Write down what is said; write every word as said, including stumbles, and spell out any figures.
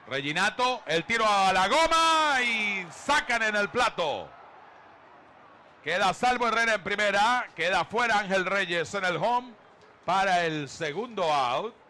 Reginato, el tiro a la goma y sacan en el plato. Queda salvo Herrera en primera, queda fuera Ángel Reyes en el home para el segundo out.